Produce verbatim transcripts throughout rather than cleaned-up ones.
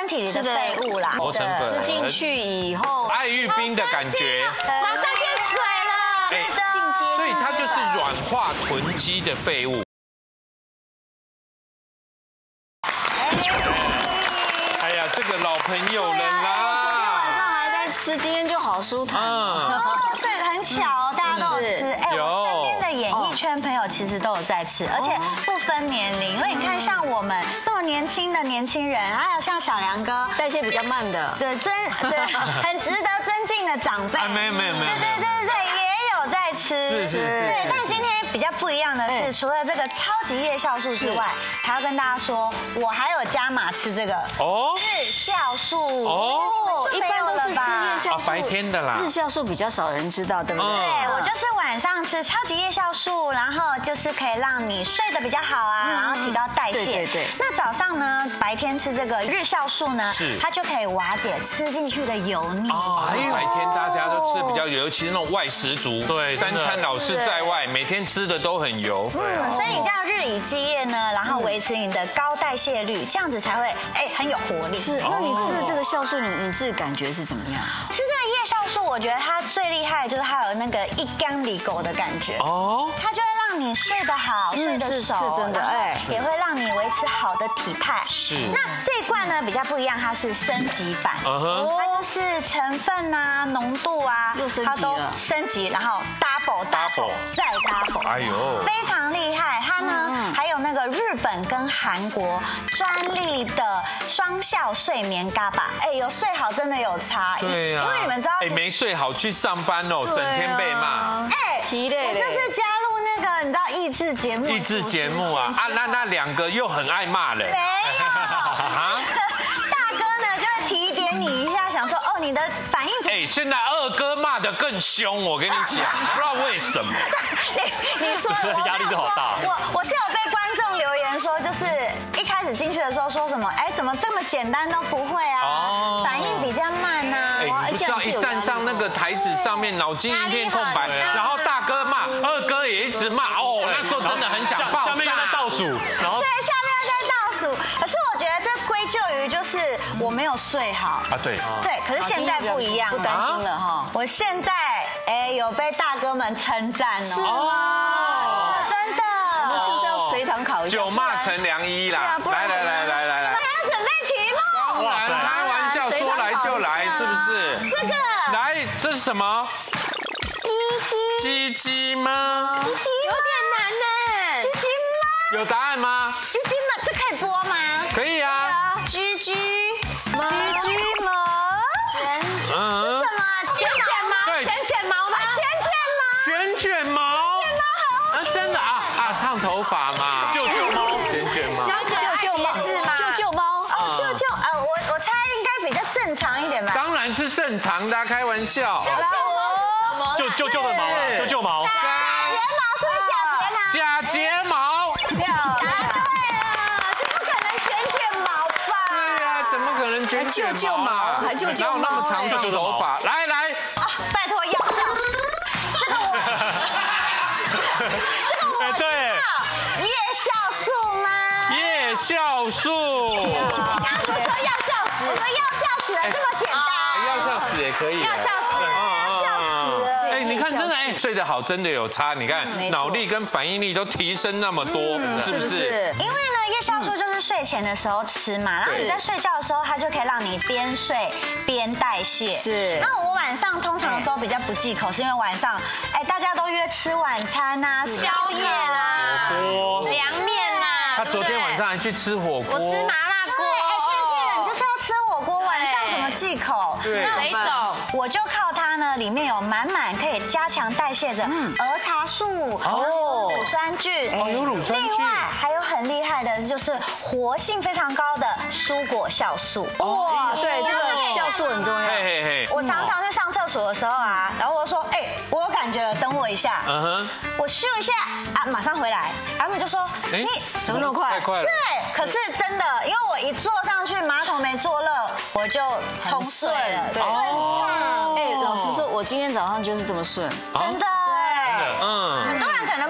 体里的废物啦， 磨成粉， 吃进去以后， 爱玉冰的感觉， 马上变水了。 是的， 所以它就是软化囤积的废物。哎呀，这个老朋友了啦！ 晚上还在吃，今天就好舒坦。 哦，所以很巧，大家都有吃。哎，我身边的演艺圈朋友其实都有在吃，而且不分年龄。因为你看，像我们这么年轻的年轻人，还有像小梁哥， 代谢比较慢的， 对尊对很值得尊敬的长辈， 没有没有没有， 对对对对，也有在吃。 是是是。 对，但今天比较不一样的是，除了这个超级夜酵素之外，还要跟大家说，我还有加码吃这个哦日酵素哦， 一般都是吃夜酵素， 白天的啦。 日酵素比较少人知道，对不对？ 对，我就是晚上吃超级夜酵素，然后就是可以让你睡得比较好啊，然后提高代谢。 对对对。 那早上呢，白天吃这个日酵素呢， 是它就可以瓦解吃进去的油腻。 哎，白天大家都吃比较油，尤其是那种外食族，对，三餐老是在外，每天吃的都很油。 嗯，所以你这样日以继夜呢，然后维持你的高代谢率，这样子才会哎很有活力。 是，那你吃的这个酵素，你你自己感觉是怎么样？ 吃这个夜酵素，我觉得它最厉害的就是它有那个一缸里狗的感觉哦，它就会让你睡得好，睡得熟， 是真的哎， 也会让你维持好的体态。 是。 那这一罐呢比较不一样，它是升级版，它就是成分啊、浓度啊，它都升级，然后 double double 再 double， 哎呦，非常厉害。它呢还有那个日本跟韩国专利的双效睡眠嘎巴，哎，有睡好真的有差。 对呀， 因为你们知道， 哎，没睡好去上班哦，整天被骂。 哎， 疲累我就是加入那个你知道益智节目， 益智节目啊啊，那那两个又很爱骂人。 没有，大哥呢就会提点你一下，想说哦你的反应。 哎，现在二哥骂得更凶，我跟你讲，不知道为什么。 你你说压力都好大。 我我是有被观众留言说，就是一开始进去的时候说什么，哎，怎么这么简单都不会啊，反应比较慢啊。 哎，你不知道一站上那个台子上面，脑筋一片空白，然后大哥骂，二哥也一直骂，哦，那时候真的很想爆炸。 下面又在倒数，然后对，下面又在倒数。可是我觉得这归咎于就是我没有睡好啊，对对，可是现在不一样， 不担心了哈。 我现在哎有被大哥们称赞哦，是吗？真的。 我们是不是要随堂考一下？ 九骂成良医啦！来来来来来来， 我们还要准备题目。 当然开玩笑，说来就来，是不是？ 这个来，这是什么？ 鸡鸡鸡鸡吗？ 鸡鸡有点难呢。 鸡鸡吗？ 有答案吗？ 鸡鸡吗？这可以播吗？ 可以啊。 鸡鸡鸡鸡吗？ 嗯。 什么？卷卷毛？ 对， 卷卷毛吗？ 卷卷毛？ 卷卷毛。啊，真的啊啊，烫头发嘛。 救救猫， 卷卷毛。 救救猫是吗？ 救救猫。 哦，救救呃，我我猜应该比较正常一点吧。 当然是正常的，开玩笑。 救救救的毛啊，救救毛。 睫毛是不是假睫毛？ 假睫毛。 答对了，这不可能卷卷毛吧？ 对呀，怎么可能卷卷救救毛还救救哪有那么长长头发？来来。 啊，拜托要笑死，这个我，这个我哎，对， 夜酵素吗？ 夜酵素。 刚刚说要笑死， 我说要笑死了，这么简单。 要笑死也可以。 要笑死。 笑死了。 哎，你看，真的哎，睡得好真的有差。你看脑力跟反应力都提升那么多，是不是？ 因为呢，夜酵素就是睡前的时候吃嘛，然后你在睡觉的时候，它就可以让你边睡边代谢。 是。 那我晚上通常的时候比较不忌口，是因为晚上哎大家都约吃晚餐呐、 宵夜啦， 锅凉面啦。 他昨天晚上还去吃火锅。 我吃麻辣锅。 哎，天气冷就是要吃火锅，晚上怎么忌口？ 对。 谁走？ 我就靠它呢，里面有满满可以加强代谢的儿茶素哦，乳酸菌哦，有乳酸菌。 另外还有很厉害的，就是活性非常高的蔬果酵素。 哇，对，这个酵素很重要。 嘿嘿嘿。 我常常去上厕所的时候啊，然后我说，哎，我有感觉了，等我一下。嗯哼。我咻一下啊，马上回来。他们就说，你怎么那么快？ 太快了。 对，可是真的，因为我一坐上去，马桶没坐热，我就冲睡了， 对。 哦。 哎，老实说，我今天早上就是这么顺。 真的。 嗯。 很多人可能不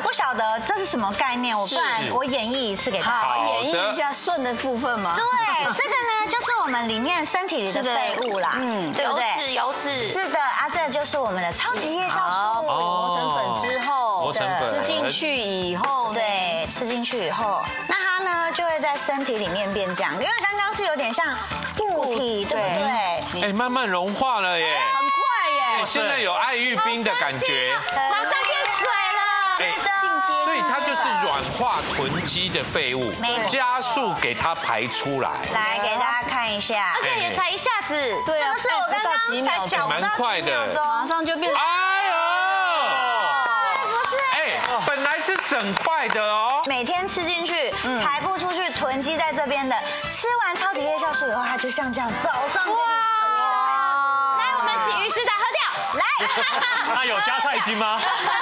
不晓得这是什么概念，我不然我演绎一次给大家。 好，演绎一下顺的部分嘛。 对，这个呢就是我们里面身体里的废物啦，嗯，对不对？ 油脂， 是的啊，这就是我们的超级夜酵素。 磨成粉之后， 磨成粉吃进去以后， 对，吃进去以后，那它呢就会在身体里面变这样，因为刚刚是有点像固体，对不对？ 哎，慢慢融化了耶， 很快耶， 现在有爱玉冰的感觉， 马上变水了， 对的。 所以它就是软化囤积的废物，加速给它排出来。 来给大家看一下， 而且也才一下子，对啊， 是我刚刚才讲不到几秒钟， 马上就变。 哎呦， 不是， 哎，本来是整块的哦， 每天吃进去，排不出去，囤积在这边的，吃完超级夜酵素以后，它就像这样，早上给你顺利的排出。 来，我们请于师长喝掉。 来， 那有加菜精吗？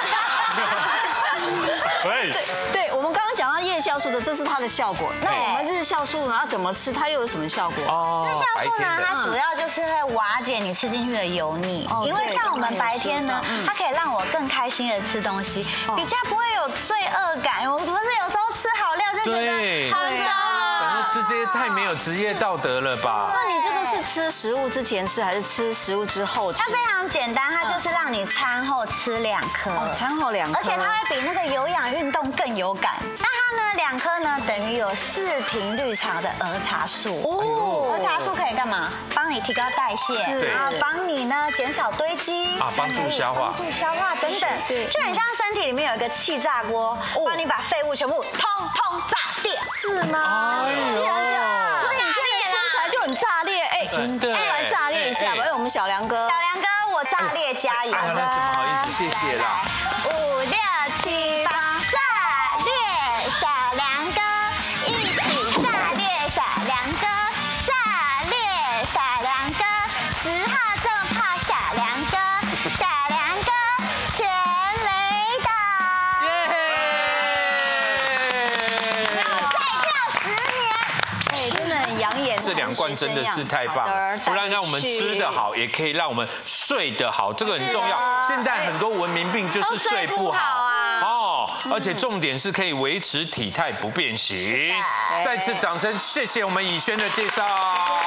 对对，我们刚刚讲到夜酵素的，这是它的效果。那我们日酵素呢？要怎么吃？它又有什么效果？ 哦， 日酵素呢，它主要就是会瓦解你吃进去的油腻，因为像我们白天呢，它可以让我更开心的吃东西，比较不会有罪恶感。我们不是有时候吃好料就觉得好香。 然后吃这些太没有职业道德了吧？ 那你这个是吃食物之前吃，还是吃食物之后吃？ 它非常简单，它就是让你餐后吃两颗， 餐后两颗， 而且它会比那个有氧运动更有感。那它呢，两颗呢等于有四瓶绿茶的儿茶素。哦，儿茶素可以干嘛？帮你提高代谢，然后帮你呢减少堆积啊，帮助消化， 帮助消化等等，就很像身体里面有一个气炸锅，帮你把废物全部通通炸掉， 是吗？既然这样，所以你现在身材就很炸裂，哎， 真的， 来炸裂一下吧，哎，我们小梁哥， 小梁哥，我炸裂加油！ 哎呀，那怎么好意思，谢谢啦。 五六七八，炸裂小梁哥，一起炸裂小梁哥，炸裂小梁哥，十号正炮小梁哥，小梁哥全雷打，再跳十年， 哎，真的很养眼。 这两罐真的是太棒了，不但让我们吃得好，也可以让我们睡得好，这个很重要。现在很多文明病就是睡不好啊，哦，而且重点是可以维持体态不变形。再次掌声，谢谢我们以轩的介绍。